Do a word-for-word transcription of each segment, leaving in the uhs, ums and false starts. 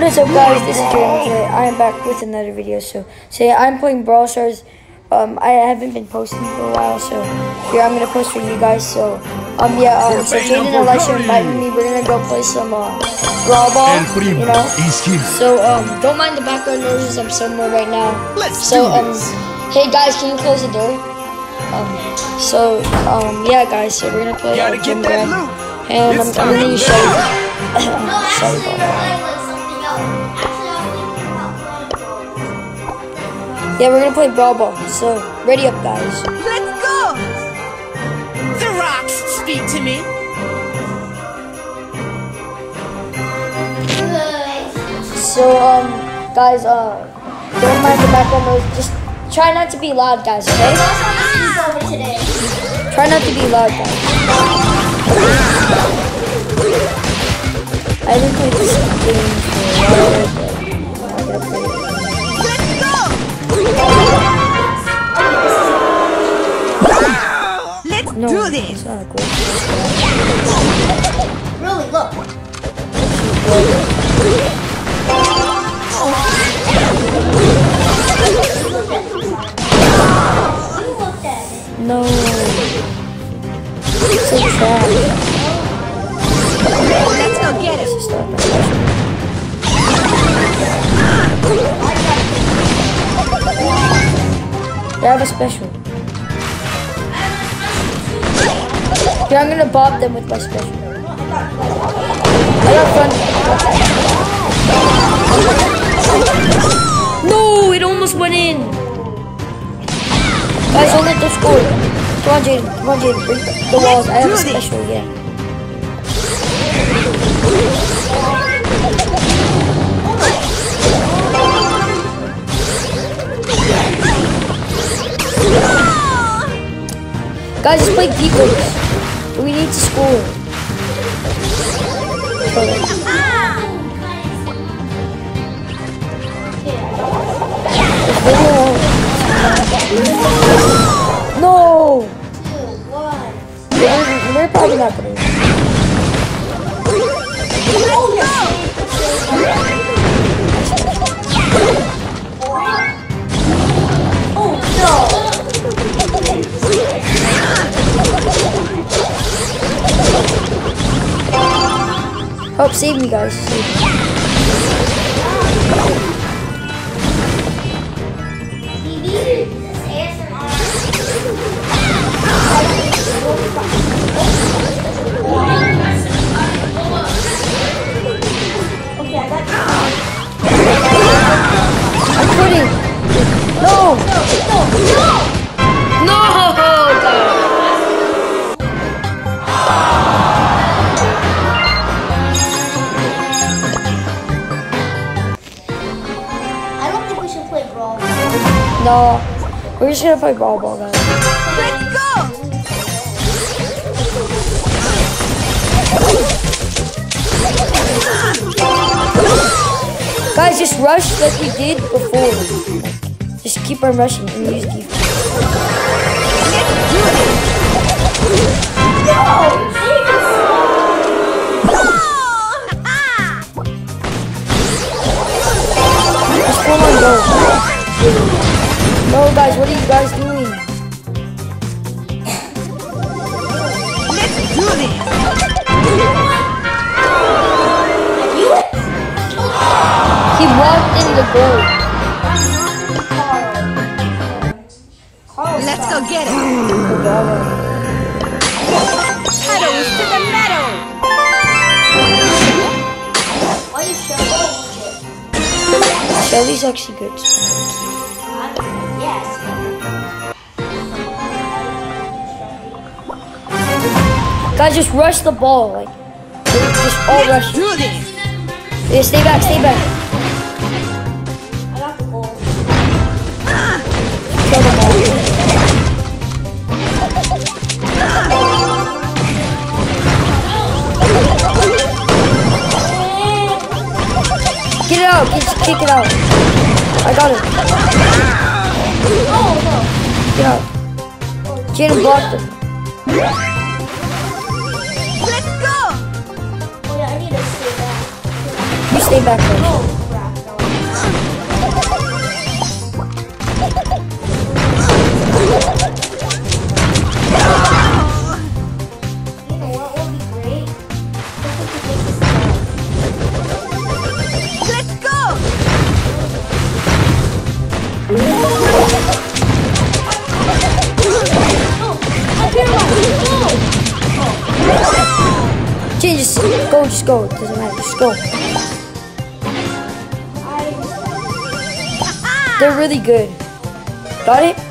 What is up, guys? This is Jeremy. I am back with another video. So, so yeah, I'm playing Brawl Stars. Um, I haven't been posting for a while, so here I'm gonna post for you guys. So, um, yeah, um, so Jane and Elisha invited me. We're gonna go play some uh, Brawl Ball, you know. So, um, don't mind the background noises. I'm somewhere right now. So, um, hey guys, can you close the door? Um, so, um, yeah, guys. So we're gonna play uh, Gym Grab, and I'm, I'm gonna show you. Sorry about that. Yeah, we're gonna play Brawl Ball, so ready up, guys. Let's go! The rocks speak to me. So, um, guys, uh, don't mind the background noise. Just try not to be loud, guys, okay? Try not to be loud, guys. I haven't played this game for a while, but I'm gonna play it. Let's no, do this. It's not cool. Really, look. No. It's so trash. Let's go get it. They have a special. Okay, I'm gonna bob them with my special. I got fun. No, it almost went in. Guys, don't let them score. Come on, Jaden. Come on, Jaden. Break the, the walls. I have a special again. Guys, just play defense. We need to score. No! We're, we're probably not gonna win. Help, save me, guys. Save me. Okay, I got I'm quitting. No! No! No! No, we're just gonna play Brawl Ball, guys. Let's go! Guys, just rush like we did before. Just keep on rushing and use defense. Just pull on goal. No, guys, what are you guys doing? Let's do this. He walked in the goal. Let's go get it. Pedals to the meadow. Why you Shelly? Shelly's actually good. Yes. Guys, just rush the ball. Like, just all rush. Do this. Yeah, stay back, stay back. I got the goal. Kill them all. Get it out, kick, kick it out. I got it. Oh, no. Get out. Jaden blocked him. Let's go. Oh, yeah, I need to stay back. stay back there. Oh, crap. You know what would be great? Let's go! Jay, just go, just go. It doesn't matter, just go. They're really good. Got it?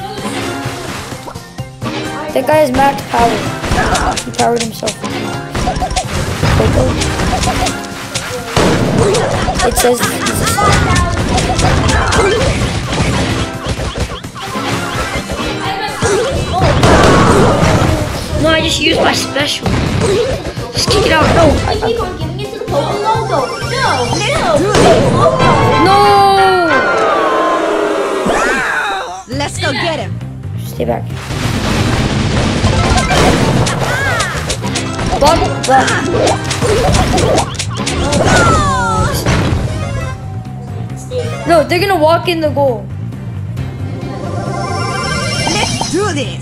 That guy has max power. He powered himself. Go, go. It says he's a star. No, I just used my special. Just kick it out. No. I keep on giving it to the Poke logo. No, no, No. Let's go get him. Stay back. Block, block. No, they're gonna walk in the goal. Let's do this.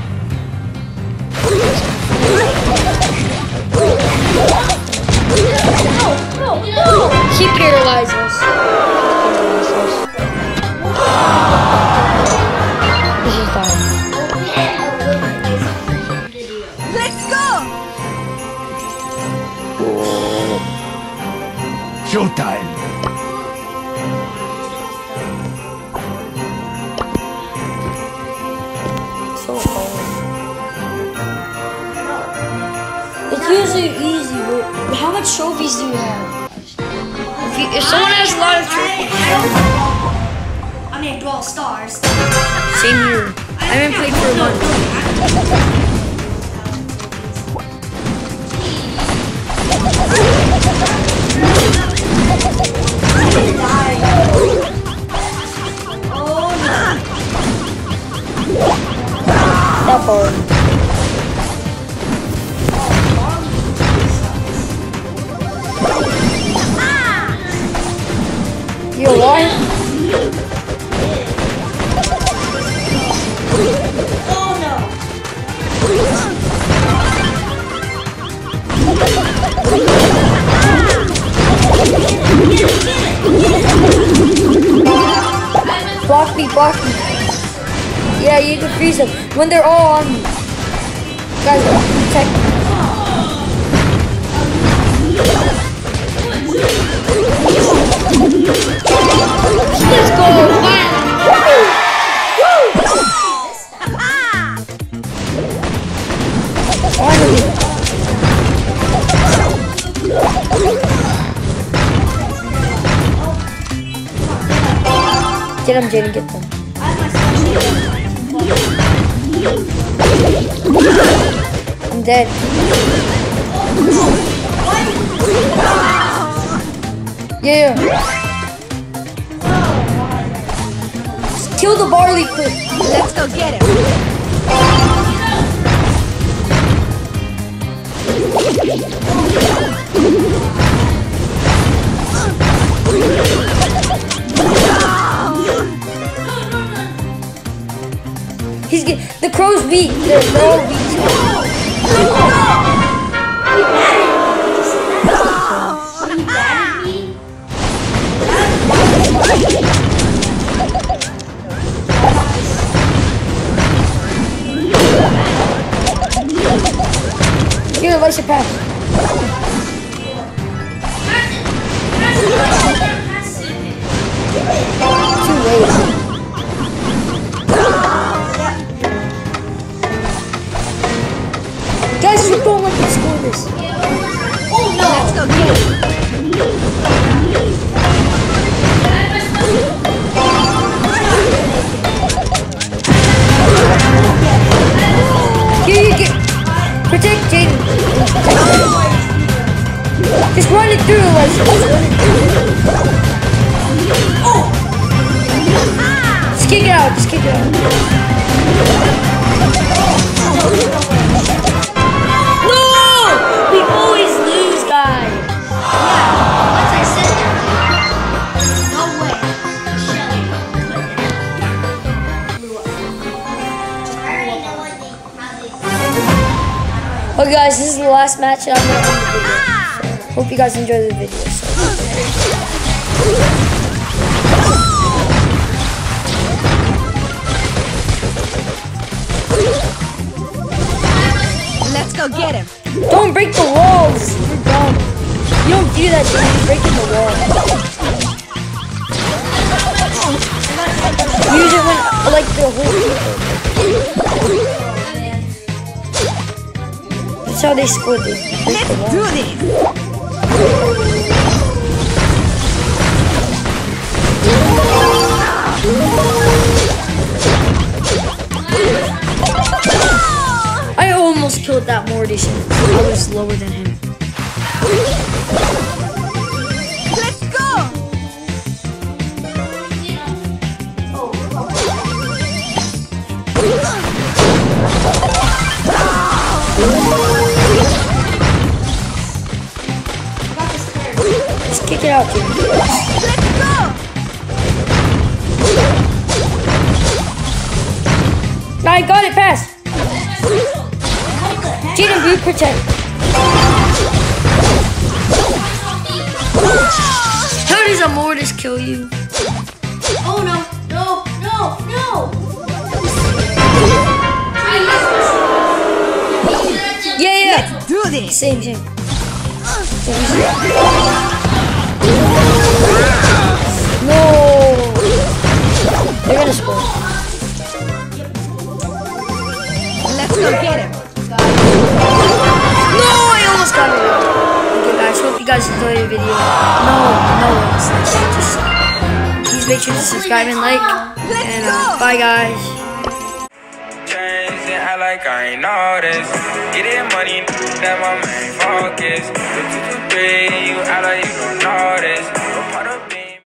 She paralyzed us. This is dying. Let's go. Showtime. So hard. It's usually easy, but how much trophies do you have? If, you, if someone has a lot of trophies. I mean, Brawl Stars. Same here. I haven't played for a month. That boring. Yo, why? Oh no. Block me, block me. Yeah, you can freeze them when they're all on me. Guys, protect me. Let's go! Finally! Get them, Jaden, get them. I'm dead. Yeah. Kill the barley quick. Let's go get him. He's get, the crow's weak. They're, they're all weak. Here, Elisha, pass. Too late. Guys, you don't let me score this. Oh no. Let's go get him. Here you get. Protect Jaden. Just run it through, Elisha. Just run it through. Oh! Just kick it out. Just kick it out. No! We always lose, guys. Yeah, once I said Okay, guys, this is the last match, and I'm gonna end the video. So, hope you guys enjoy the video. So. Let's go get him. Don't break the walls. You're dumb. You don't do that, dude. You're breaking the wall. Use it when, like, the whole people. That's how they scored it. Let's do this. I almost killed that Mortis. I was lower than him. Let's go. Just kick it out, dude. Let's go. No, I got it, pass. Jaden, you protect. How does a Mortis kill you? Oh no, no, no, no! Yeah, yeah. Let's do this. Same, same. No. They're gonna score. Let's go get him. No, I almost got it. Okay, guys, hope you guys enjoyed the video. No, no one's like that. Just please make sure to subscribe and like. And uh, bye, guys. Changing, I like I ain't know this. Getting money, that my main focus. Two, two, two, three, you act like you don't know this.